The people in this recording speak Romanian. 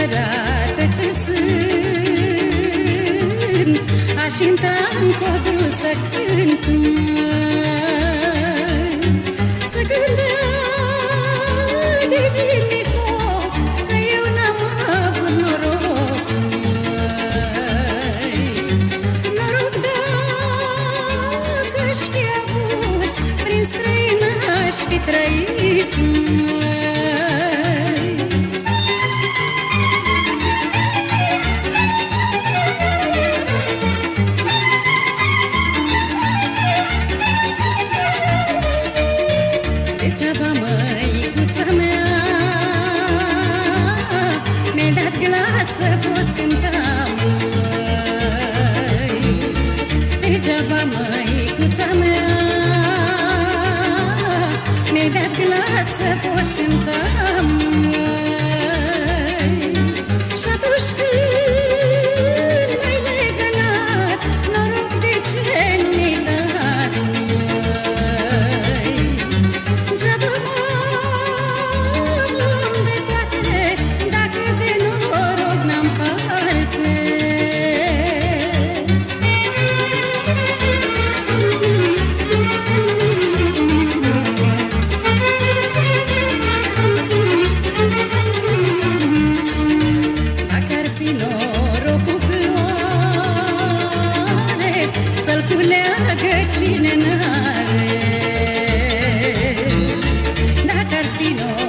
adevărată ce sunt, aș intra în codru să cânt, să gândeam de din foc, că eu n-am avut noroc, noroc dacă-aș fi avut, prin străină aș fi trăit. Degeaba, măicuța mea, mi-ai dat glas să pot cânta, măi. Degeaba, măicuța mea, mi-ai dat glas să pot cânta, măi. Și atunci când m-ai legănat, noroc de ce nu mi-ai dat, cine n-are. Dacă ar fi